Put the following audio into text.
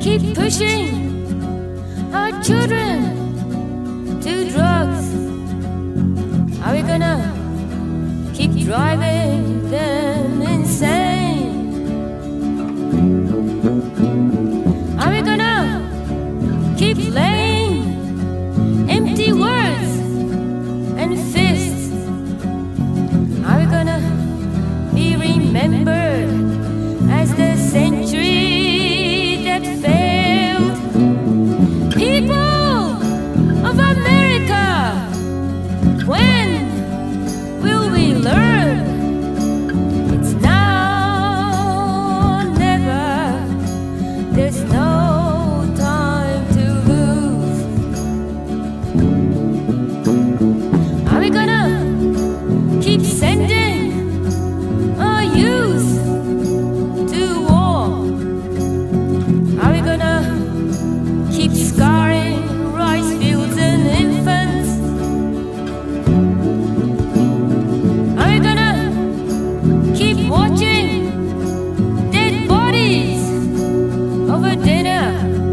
keep pushing our children to drugs? Are we gonna keep driving them insane? Are we gonna keep laying empty words and fists? Are we gonna be remembered as the century that failed? People of America, when will we learn? It's now or never. There's no time to lose. Are we gonna keep sending our youth to war? Are we gonna keep scarring rice fields and infants? Are we gonna keep watching dead bodies over dinner?